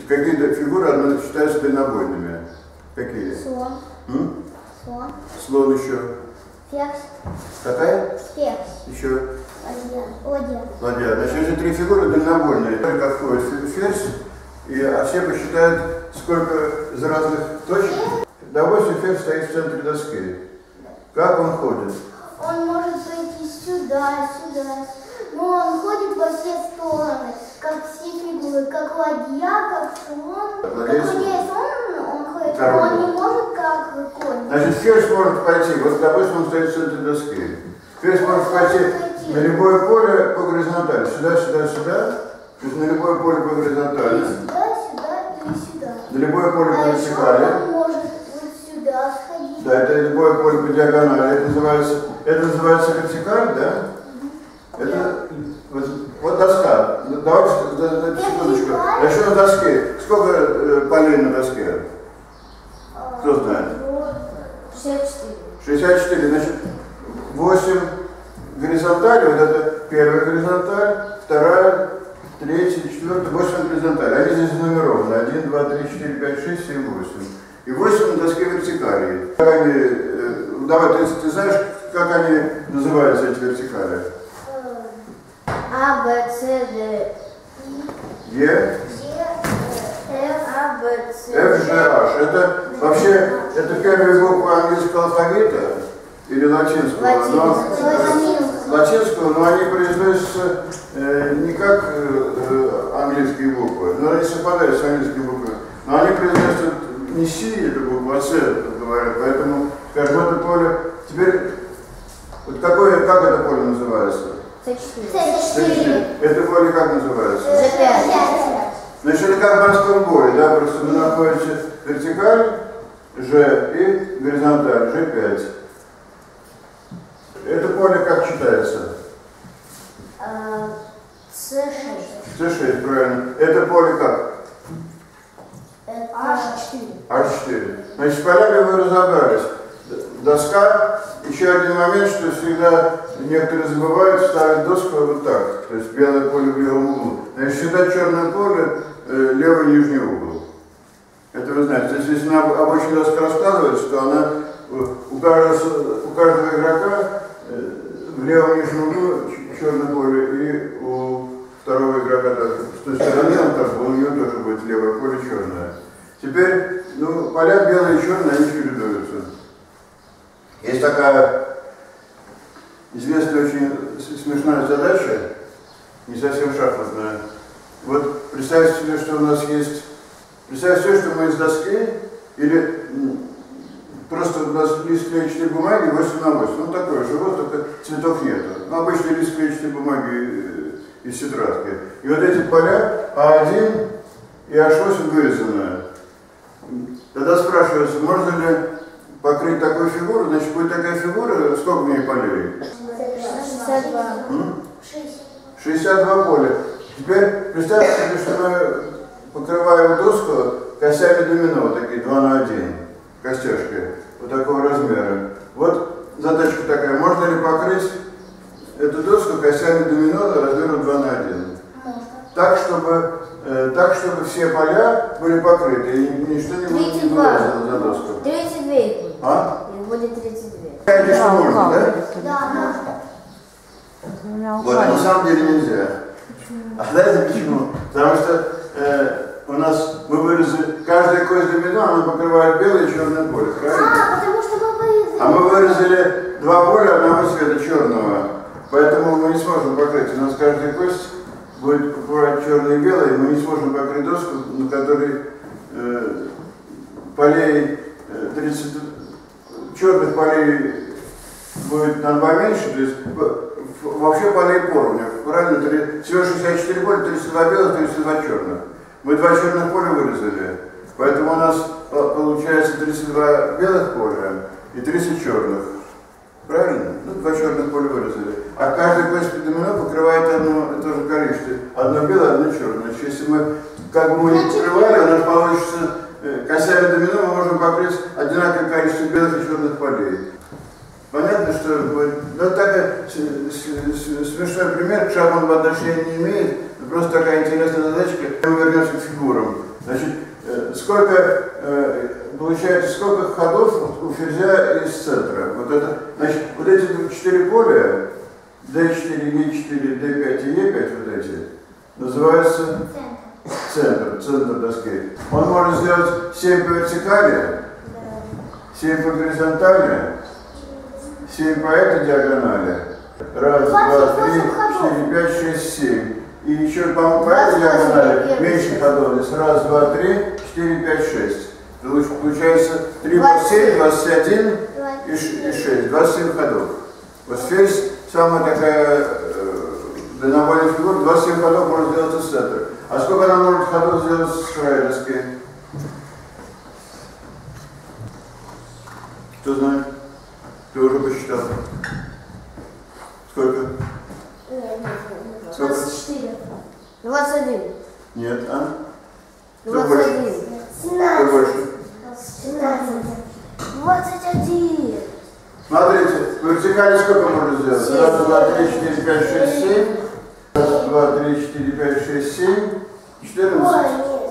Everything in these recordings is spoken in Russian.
какие фигуры считаются дальнобойными? Какие? Слон. Слон. Слон еще. Ферзь. Какая? Ферзь. Еще. Ладья. Ладья. Значит, эти три фигуры дальнобойные. Только входит ферзь, а все посчитают, сколько из разных точек. Допустим, ферзь стоит в центре доски. Как он ходит? Он может пойти сюда, сюда. Но он ходит во все стороны, как все фигуры, как ладья, как слон. Как ладья и слон он ходит, но он не может как конь. Значит, ферзь может пойти, вот допустим, он стоит в центре доски. Ферзь может пойти на любое поле по горизонтали. Сюда, сюда, сюда. То есть на любое поле по горизонтали. Сюда, сюда или сюда. На любое поле по вертикали. Он может вот сюда сходить. Да, это любое поле по диагонали. Это называется вертикаль, да? Это вот доска. Давайте секундочку. Еще на доске. Сколько полей на доске? Кто знает? 64. 64. Значит, 8 горизонталей. Вот это первая горизонталь, вторая, третья, четвертая, 8 горизонталей. Они здесь нумерованы. 1, 2, 3, 4, 5, 6, 7, 8. И 8 на доске вертикалей. Давай, ты знаешь, как они называются, эти вертикали? А, Б, С, Д, Е, Ф, А, Б, С, F, G, H. Это вообще, это первые буквы английского алфавита или латинского? Латинского, но они произносятся не как английские буквы, но они совпадают с английскими буквами. Но они произносятся не Си, это буква, а С, говорят. Поэтому, скажем, это поле. Теперь, вот как это поле называется? С4. Это поле как называется? G5. Значит, это как в морском бое, да, просто вы находите вертикаль, G и горизонталь, G5. Это поле как читается? С6. C6, правильно. Это поле как? H4. H4. Значит, с полями вы разобрались. Доска, еще один момент, что всегда некоторые забывают ставить доску вот так. То есть белое поле в левом углу. Значит, всегда черное поле, левый нижний угол. Это вы знаете. То есть, если на обычной доске раскладывается, то она у каждого игрока в левом нижнем углу черное поле, и у второго игрока с той стороны у него тоже будет левое поле черное. Теперь, поля белые и черные, они чередуются. Есть такая известная очень смешная задача, не совсем шахматная. Вот представьте себе, что у нас есть, представьте себе, что мы из доски, или просто у нас лист клетчатой бумаги 8 на 8, ну такой же, вот только цветов нету. Ну, обычный лист клетчатой бумаги из тетрадки. И вот эти поля А1 и H8 вырезаны. Тогда спрашивается, можно ли покрыть такую фигуру, значит, будет такая фигура, сколько в ней полей? 62. 62 поля. Теперь представьте себе, что мы покрываем доску костями домино, вот такие 2 на 1, костяшки, вот такого размера. Вот задачка такая, можно ли покрыть эту доску костями домино размера 2 на 1? Так, чтобы все поля были покрыты, и ничто не будет вылазило за доску. 32 будет. А? И будет 32. Конечно, можно, да? Да, можно. Вот, а на самом деле нельзя. А знаете почему? Потому что у нас мы вырезали, каждая кость домино, она покрывает белое и черное поле, правильно? Потому что мы вырезали. А мы вырезали два поля одного цвета черного, поэтому мы не сможем покрыть. У нас каждая кость будет покрывать черное и белое, и мы не сможем покрыть доску, на которой полей 30, черных полей будет на 2 меньше, то есть вообще полей поровну, правильно? Всего 64 поля, 32 белых, 32 черных. Мы 2 черных поля вырезали, поэтому у нас получается 32 белых поля и 30 черных. Правильно? Ну, 2 черных поля вырезали. А каждый кость домино покрывает одно и то же количество. Одно белое, одно черное. Значит, если мы, как бы мы не покрывали, у нас получится костями домино, мы можем покрыть одинаковое количество белых и черных полей. Понятно, что будет. Ну, такой смешной пример, к шахматному отношения не имеет. Просто такая интересная задачка. Мы вернемся к фигурам. Значит, получается, сколько ходов у ферзя из центра? Вот это, значит, вот эти 4 поля, D4, E4, D5 и E5, вот эти, называются центр доски. Он может сделать 7 по вертикали, 7 по горизонтали, 7 по этой диагонали. Раз, два, три, 4, 5, 6, 7. И еще, по-моему, по этой диагонали меньше ходов. Здесь раз, два, три, 4, 5, 6. Получается 3 по 7, 21 и 6. 27 ходов. Вот ферзь самая такая дальнобойная фигура, 27 ходов можно сделать из центра. А сколько она может ходов сделать с края доски? Кто знает? Ты уже посчитал? Сколько? 24. 21. Нет, а? 21. Кто больше? 17. 21. Смотрите, в вертикали сколько можно сделать? Раз, два, три, 4, 5, 6, 7. Раз, два, три, 4, 5, 6, 7. 14.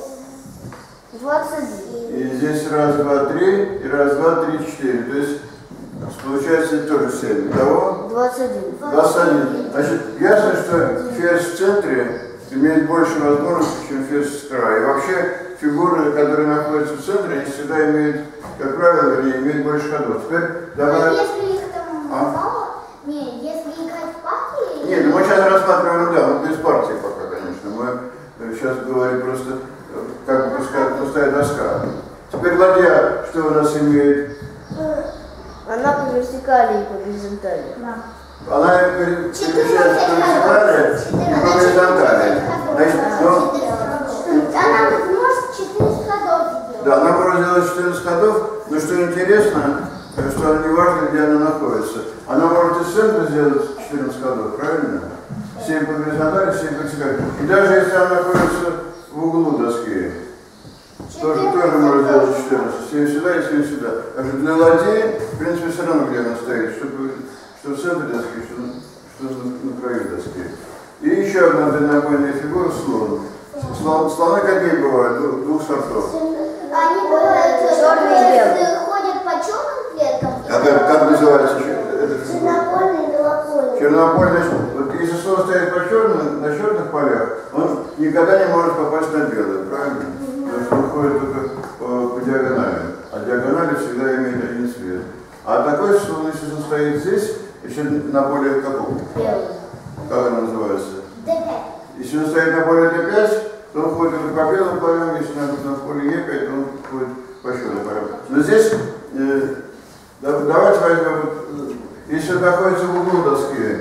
21. И здесь раз, два, три, и раз, два, три, 4. То есть получается тоже 7. Итого 21. 21. Значит, ясно, что ферзь в центре имеет больше возможностей, чем ферзь с края. И вообще фигуры, которые находятся в центре, они всегда имеют, как правило, имеют больше ходов. Теперь давай... Если их там мало, если играть в партии... Нет, мы сейчас рассматриваем, да, вот без партии пока, конечно. Мы сейчас говорим просто, как бы пустая доска. Теперь ладья, что у нас имеет? Она по вертикали и по горизонтали. Она перемещается по вертикали и по горизонтали. Значит, Она может 14 ходов сделать. да, она может сделать 14 ходов, но что интересно, что не важно, где она находится. Она может из центра сделать 14 ходов, правильно? 7 по горизонтали, 7 по вертикали. И даже если она находится в углу доски, тоже может сделать 14. 7 сюда и 7 сюда. Так что для ладьи, в принципе, все равно, где она стоит, что в центре доски, что на краю доски. И еще одна дальнобойная фигура — слон. Слоны какие бывают? Двух сортов. Они бывают черные, ходят по черным клеткам. А как называется эта фигура? Чернопольные и белопольные. Чернопольный. Вот если слон стоит на черных полях, он никогда не может попасть на белые, правильно? Потому что он ходит только по диагонали. А диагонали всегда имеют один цвет. А такой слон, если он стоит здесь, еще на поле каком? Белый. Как оно называется? D5. Если он стоит на поле D5, то он ходит только по белым полям, если на поле E5, то он ходит по черным полям. Но здесь, давайте возьмем, если он находится в углу доски,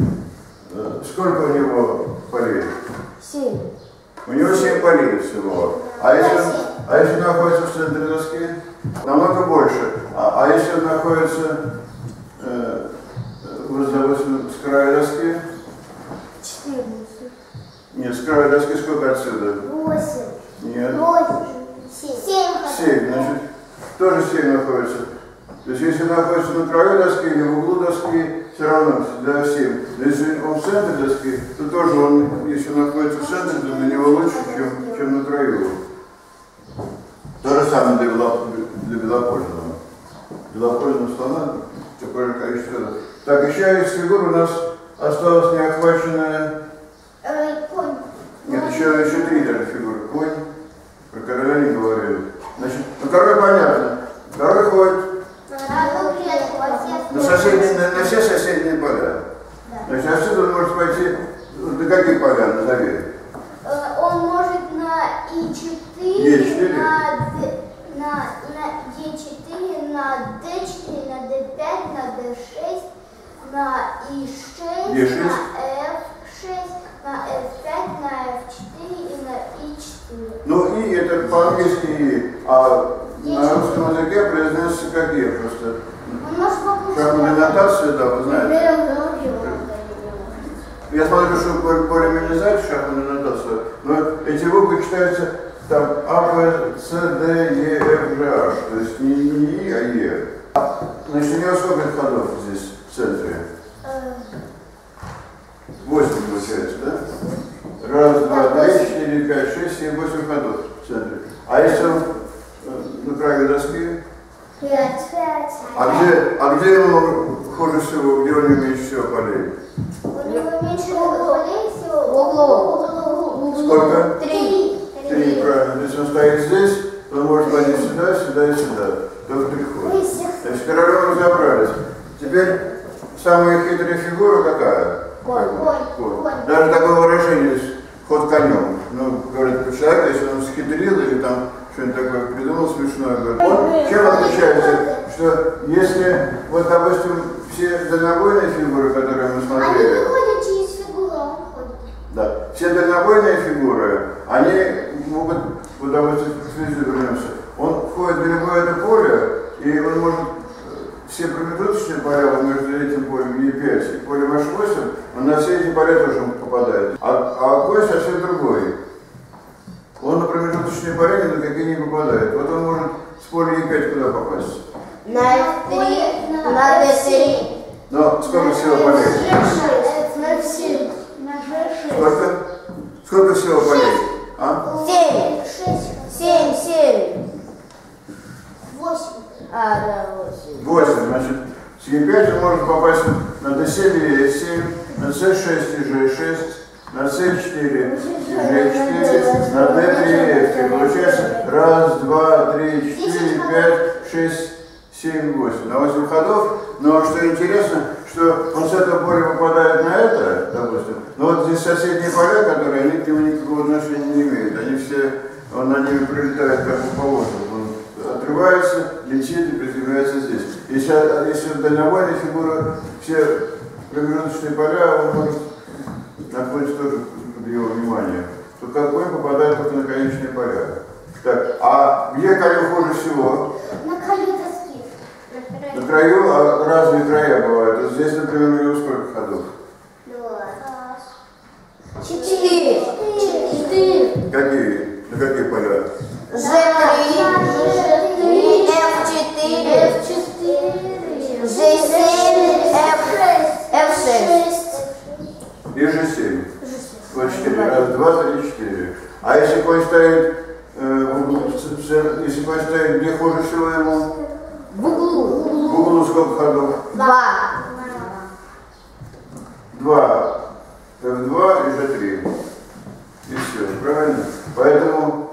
сколько у него полей? 7. У него 7 полей всего. А если он находится в центре доски, намного больше. А если он находится, допустим, с края доски? 14. Нет, с края доски сколько отсюда? 8. Нет. 8. 7. 7, значит, тоже 7 находится. То есть если находится на краю доски или в углу доски, все равно всегда 7. Но если он в центре доски, то тоже он, если находится в центре, то для него лучше, чем на краю. То же самое для белопольного. Белопольного слона такое же количество. Так, еще из фигур у нас осталось неохваченное. Конь. Нет, еще 3 даже фигуры. Конь. Про короля не говорили. Значит, ну король понятно. Король ходит на все соседние поля. Значит, отсюда он может пойти, на какие поля, назови? Он может на И4, Е4. на Е4, на Д4, на Д5, на Д6, на И6, Е6. на F6, на F5, на F4 и на И4. Ну, И это по-английски И, а на русском языке произносится как Е просто. Он может попустить. Шахматная нотация, да, вы знаете. Я смотрю, что более-менее знаете шахматную нотацию, но эти буквы читаются там А, Б, С, Д, Е, Ф, Ж, H. То есть не И, а Е. Значит, у него сколько ходов здесь в центре? 8 получается, да? Раз, два, три, 4, 5, 6, 7, 8 ходов в центре. А если он на краю доски? 5. А где ему хуже всего, где у него меньше всего полей? У него меньше полей всего. В углу. Сколько? 3. 3, правильно. Если он стоит здесь, то он может пойти сюда, сюда и сюда. Только 3 хода. Значит, королем разобрались. Теперь самая хитрая фигура какая? Конь. Даже такое выражение есть, ход конем. Ну, говорят про человека, если он схитрил или там что-нибудь такое придумал смешное. Говорит, он чем отличается? Что если, вот, допустим, все дальнобойные фигуры, которые мы Они смотрели, выходят через фигуру, а он ходит. да, все дальнобойные фигуры, они могут, вот, допустим, к физике вернемся, он входит в любое это поле, и он может все промежуточные поля вот между этим полем Е5 и полем H8, он на все эти поля тоже попадает. А конь совсем другой. Он на промежуточные поля ни на какие не попадает. Вот он может с поля Е5 куда попасть? На F3, на D3. Но сколько всего полей? На G6. Сколько? Сколько всего полей? А? 7. 7. 8. А, да, 8. 8. Значит, с Е5 он может попасть на D7 и E7, на C6 и G6, на C4 и G4, на D3 и F3. Получается 1, 2, 3, 4, 5, 6, 7, 8. На 8 ходов. Но что интересно, что он с этого поля попадает на это, допустим. Но вот здесь соседние поля, которые они к нему никакого отношения не имеют. Они все, он на ними прилетает как бы по воздуху. Он отрывается, летит и приземляется здесь. Если дальнобойная фигура, все промежуточные поля, он может находится тоже под его вниманием. То как конь попадает только на конечные поля. Так, а где коню хуже всего? На краю доски. На краю, а разные края бывают. Вот здесь, например, у него сколько ходов? 4. Какие? На какие поля? G3, F4, G7, F6. И G7. Вот 4. Раз, два, три, 4. А если конь стоит, если конь стоит, где хуже всего ему? В углу. В углу сколько ходов? 2. 2. F2 и G3. И все, правильно? Поэтому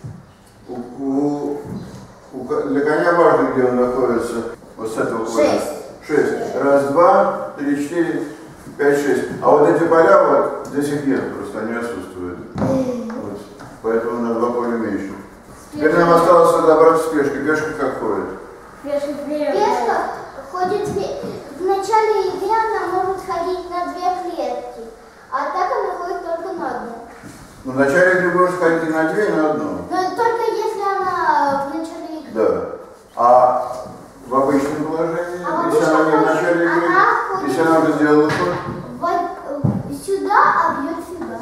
для коня важно, где он находится. Вот с этого поля. 6. Раз, два, 3, 4, 5, 6. А вот эти поля, вот, здесь их нет, просто они отсутствуют. Вот. Поэтому на 2 поля меньше. Теперь нам осталось разобраться с пешкой. Пешка как ходит? Пешка ходит в начале игры, она может ходить на 2 клетки, а так она ходит только на одну. Ну, в начале игры может ходить и на 2, и на 1. Но только если она в начале игры. Да. А в обычном положении, если она не в начале игры, если она уже сделала ход, сюда, а бьет сюда.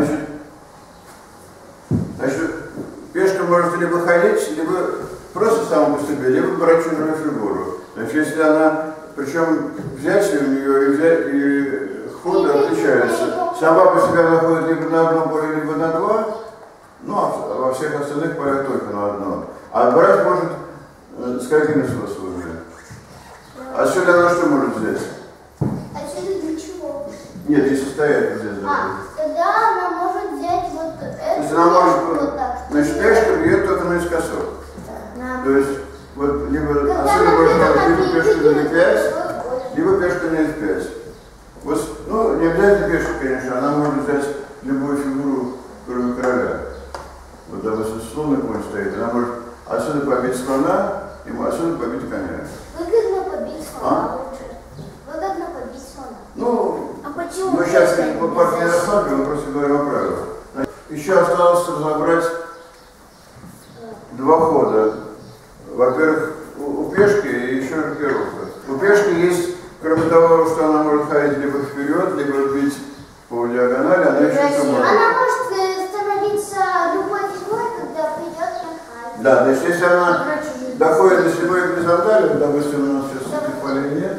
Значит, пешка может либо ходить, либо просто сама по себе, либо брать чужую фигуру. Значит, если она, причем взятие у нее и ходы отличаются. Сама по себе она ходит либо на одно поле, либо на 2, ну, а во всех остальных полях только на одно. А брать может с какими способами? Отсюда она что может взять? Отсюда ничего. Нет, если стоять вот здесь. Тогда она может взять вот это. То есть она может, вот так. значит, пешка бьет только наискосок. То есть, вот, либо Когда отсюда она можно где-то либо пешка на на F5, либо пешка на F5. Вот, ну, не обязательно пешка, конечно, она может взять любую фигуру, кроме короля. Вот, допустим, слон на конь стоит, она может отсюда побить слона, и отсюда побить коня. Выгодно побить слона лучше. Выгодно побить слона. Ну, А почему? мы сейчас по партии не рассматриваем, мы просто говорим о правилах. Еще осталось разобрать 2 хода. Во-первых, у пешки и еще рокировка. У пешки есть, кроме того, что она может ходить либо вперед, либо бить по диагонали, она еще что может. Она может становиться любой фигурой, когда придет на. Да, значит, если она доходит до седьмой горизонтали, допустим, у нас сейчас этих полей нет,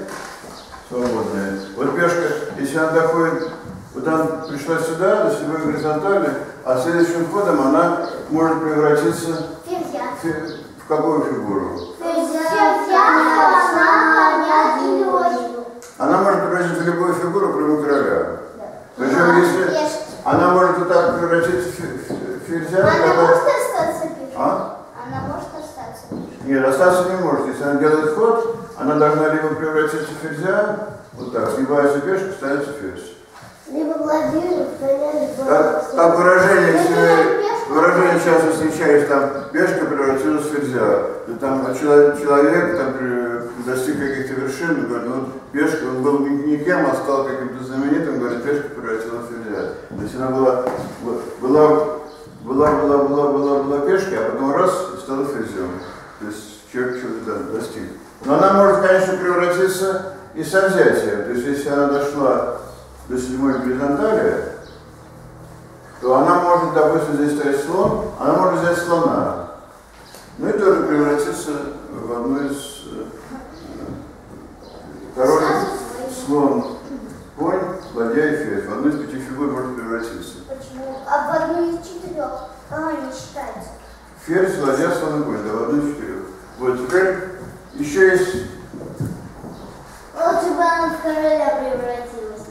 свободные. Вот пешка, если она доходит, вот она пришла сюда, до седьмой горизонтали, а следующим ходом она может превратиться Ферзя. в какую фигуру? Ферзя, Она может превратиться в любую фигуру, кроме короля. Причем, если она может вот так превратиться в ферзя, она может остаться пешкой? А? Она может остаться пешкой? Нет, остаться не может. Если она делает ход, она должна либо превратиться в ферзя, вот так, сгибается пешка, ставится ферзь. Либо владеют, либо... Так выражение, если выражение часто встречаешь, там пешка превратилась в ферзя, там человек там, достиг каких-то вершин, говорит, ну, вот пешка, он был никем, а стал каким-то знаменитым, говорит, пешка превратилась в ферзя. То есть она была пешкой, а потом раз и стала ферзем. То есть человек чего-то достиг. Но она может, конечно, превратиться и со взятия. То есть если она дошла до 7-й горизонтали, то она может, допустим, здесь стоять слон, она может взять слона. Ну и тоже превратиться в одну из король, слон, конь, ладья и ферзь. В одну из 5 фигур может превратиться. Почему? А в одну из 4 она не считается? Ферзь, ладья, слон и конь, да, в одну из 4. Вот теперь еще есть... Лучше бы она в короля превратилась.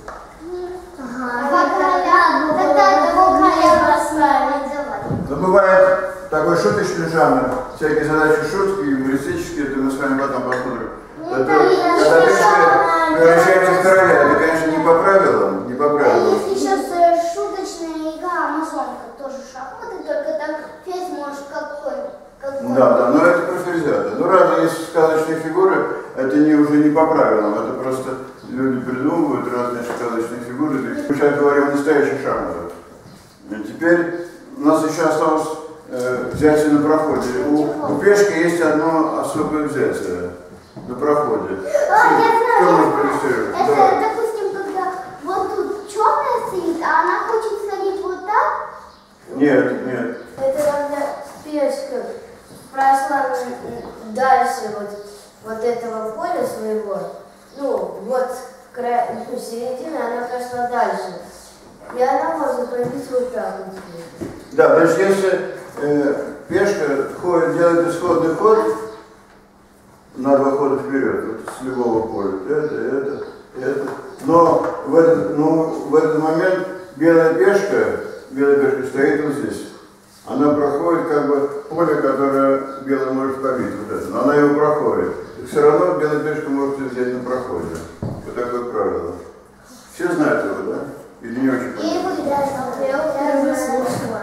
Но бывает такой шуточный жанр, всякие задачи шутки, юмористические, это мы с вами потом посмотрим. Когда пешка превращается в короля, это, конечно, не по правилам, не по правилам. А есть еще шуточная игра Амазонка, тоже шахматы, только там ферзь может какой. Да, но это про ферзя. Да. Ну, разные есть сказочные фигуры, это уже не по правилам, это просто люди придумывают разные сказочные фигуры. Мы сейчас говорим о настоящих шахматах. Теперь у нас еще осталось взятие на проходе. У пешки есть одно особое взятие на проходе. Я знаю. Это, да. допустим, когда вот тут черная стоит, а она хочет сходить вот так? Нет. Это когда пешка прошла дальше вот этого поля своего, ну, вот середина, она прошла дальше. И она может пробить вот так вот. Да, то есть если пешка делает исходный ход на 2 хода вперед, вот с любого поля, это. Но в этот момент белая пешка стоит вот здесь. Она проходит как бы поле, которое белая может побить, вот это, но она его проходит. И все равно белая пешка может взять на проходе. Вот такое правило. Все знают его, да? Или не очень понятно? Я слышала.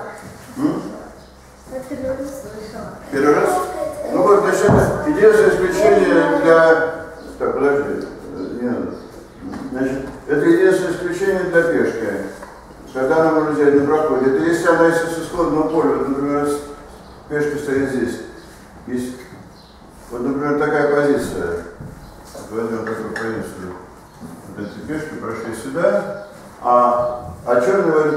Первый раз? Ну вот, значит, это единственное исключение для... Так, подожди, не надо. Значит, это единственное исключение для пешки. Когда она может взять на проходе. Это если она из исходного поля, вот, например, пешка стоит здесь. Есть, вот, например, такая позиция. Возьмем такую позицию. Вот эти пешки прошли сюда, а черный в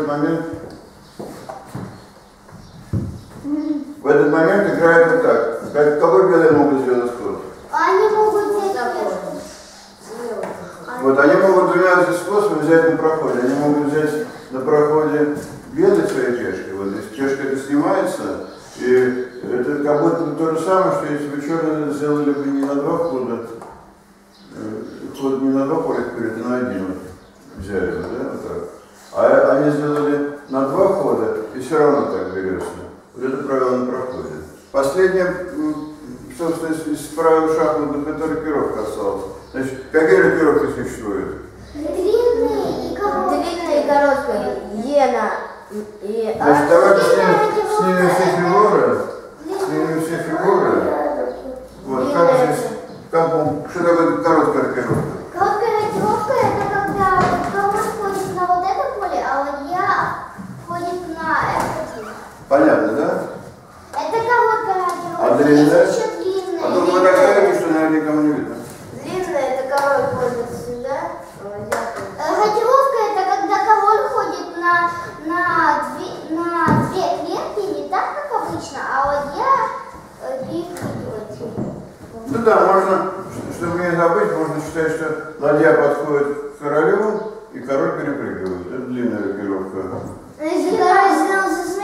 этот момент играет вот так. Какой белый могут сделать ход? Они могут взять пешку. Вот, они могут двумя способами взять на проходе. Они могут взять на проходе белой своей пешкой. Вот здесь пешка это снимается, и это как будто то же самое, что если бы черные сделали бы не на 2 хода, ход не на 2 поля вперед, а на 1 вот, взяли бы, да, вот так. А они сделали на 2 хода, и все равно так берется. Вот это правило на проходе. Последнее, собственно, из правил шахматных, это рокировка осталась. Значит, какие рокировки существуют? Длинные и короткие. Длинная и короткая. Ена и А. Значит, давайте снимем все фигуры. Снимем все фигуры. Вот, как здесь, что такое короткая рокировка? Короткая рокировка это когда король ходит на вот это поле, а ладья ходит на это поле. Понятно, да? Это короткая рокировка. А длинная? Есть еще длинная. А только вы так ставите, что, наверное, никому не видно. Длинная это король ходит сюда, а ладья ходит. Рокировка это когда король ходит на две клетки, не так, как обычно, а ладья перепрыгивает. Ну да, можно, чтобы не забыть, можно считать, что ладья подходит к королю, и король перепрыгивает. Это длинная рокировка. Если король сделал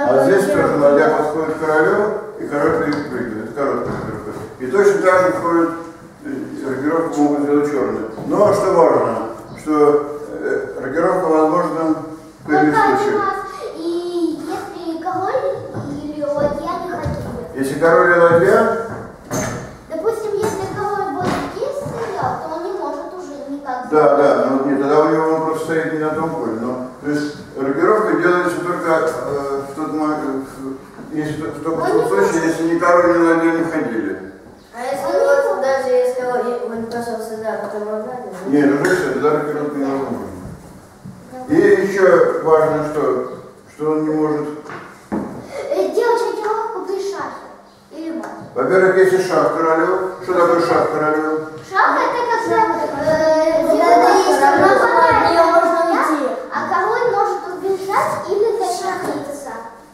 А здесь тоже ладья подходит к королю, и король перепрыгивает. Это короткая рокировка. И точно так же ходит, рокировку могут сделать черные. Но что важно, что рокировка возможна в первых случаях. И если король или ладья не хотели. Если король и ладья, Допустим, если король вот здесь стоял, то он не может уже никак. да, но нет, тогда у него он просто стоит не на том поле. Но, то есть рокировка делается только в тот момент, в том случае, если ни король, ни ладья не ходили. А если вот, даже если он пошел сюда, потом он надо? Нет, уже все, тогда рокировка невозможна. И еще важно, что он не может. Делать рокировку при шахе или мат. Во-первых, если шах королю, что такое шах королю? Шах это когда нападает, можно уйти, а король может убежать или защититься.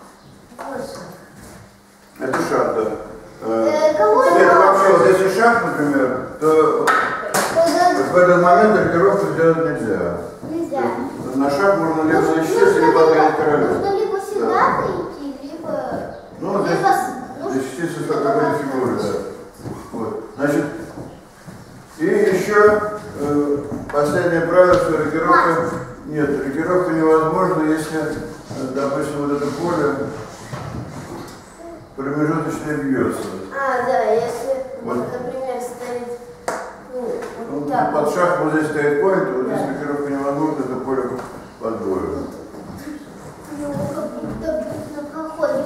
Это шах, да. Король Нет, вообще, вот если шах, например, то в этот момент рокировку сделать нельзя. нельзя. На шаг можно либо защититься, либо отгонять королю. Нужно либо сюда идти, либо... Ну, защититься с какой-то фигурой, да. Вот. Значит, и еще последнее правило, что рокировка... Нет, рокировка невозможна, если, допустим, вот это поле промежуточно бьется. А, да, если, Вот. например, стоит, Ну, вот так. под шаг вот здесь стоит point, вот Да. здесь рокировка невозможна, это поле подвоено. Ну, как будто на проходе.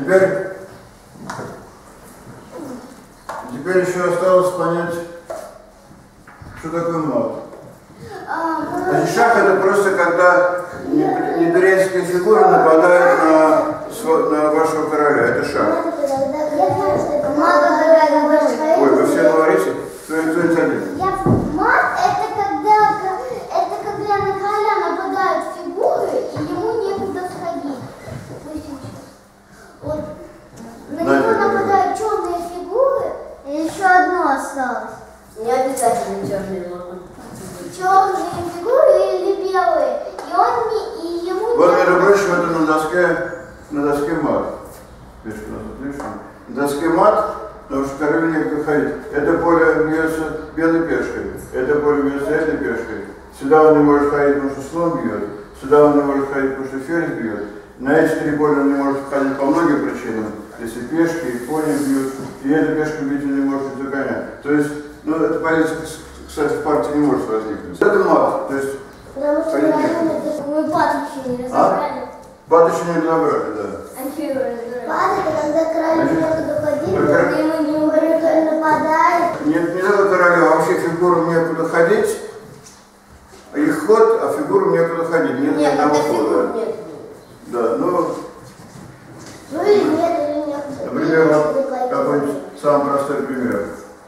Теперь еще осталось понять, что такое мат. Значит, шах это просто когда неприятельские фигуры нападают на вашего короля. Это шах. Я знаю, что это мат. Ой, вы все говорите, кто-нибудь один. Мат это когда на короля нападают фигуры, и ему некуда сходить. Допустим, вот на него нападают черные фигуры, и еще одно осталось. Не обязательно черные могут. Черные фигуры или белые, и ему Вот, между прочим, это на доске мат. Видишь, у нас отлично. На доске мат, потому что король некуда ходить. Это поле бьется белой пешкой, это поле бьется этой пешкой. Сюда он не может ходить, потому что слон бьет. Сюда он не может ходить, потому что ферзь бьет. На эти три поля он не может ходить по многим причинам. Если пешки и кони бьют, и эта пешка бить он не может из-за коня. То есть, ну, эта позиция, кстати, в партии не может возникнуть. Это мат, то есть... потому что мы пад еще не разобрали. Пад еще не разобрали, да. Пад это когда король некуда ходить, и ему не нападает. Не надо королю, а вообще фигурам некуда ходить. Их ход, а фигурам некуда ходить. Нет ни одного хода. Нет. Да, ну, Ну или нет, или нет. например, вот какой-нибудь самый простой пример.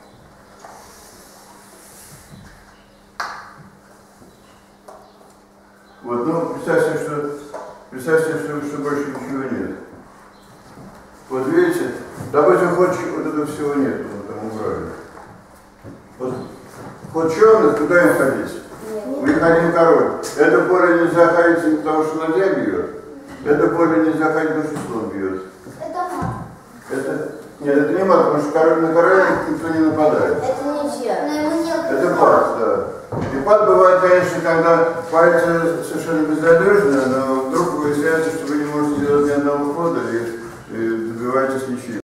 Вот, ну, представьте, что больше ничего нет. Вот видите, допустим, ход вот этого всего нет, вот там убрали. Вот ход черных, куда им ходить? Мы ходим король. Это поле нельзя ходить, потому что ладья бьет. Это поле нельзя ходить, потому что слон бьет. Это мат. Нет, это не мат, потому что на короля никто не нападает. Это ничья. Но ему некуда. Это пад, да. И пад бывает, конечно, когда позиция совершенно безнадежная, но вдруг выясняется, что вы не можете сделать ни одного хода и добиваетесь ничьи.